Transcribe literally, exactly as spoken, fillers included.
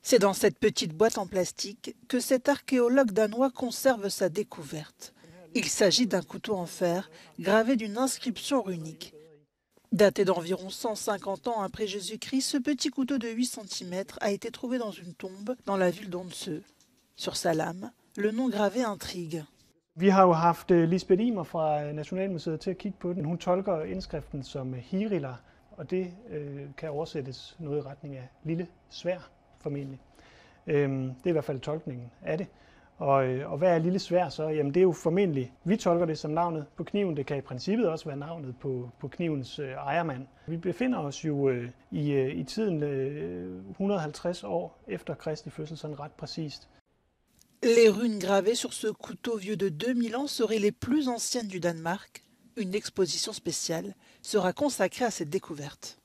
C'est dans cette petite boîte en plastique que cet archéologue danois conserve sa découverte. Il s'agit d'un couteau en fer gravé d'une inscription runique. Daté d'environ cent cinquante ans après Jésus-Christ, ce petit couteau de huit centimètres a été trouvé dans une tombe dans la ville d'Onsø. Sur sa lame, le nom gravé intrigue. Vi har jo haft Lisbeth Imer fra Nationalmuseet til at kigge på den. Hun tolker indskriften som Hirila, og det øh, kan oversættes noget i retning af lille svær formentlig. Øhm, det er i hvert fald tolkningen af det. Og, øh, og hvad er lille svær så? Jamen det er jo formentlig, vi tolker det som navnet på kniven. Det kan i princippet også være navnet på, på knivens øh, ejermand. Vi befinder os jo euh, i, øh, i tiden øh, et hundrede og halvtreds år efter Kristi fødsel, sådan ret præcist. Les runes gravées sur ce couteau vieux de deux mille ans seraient les plus anciennes du Danemark. Une exposition spéciale sera consacrée à cette découverte.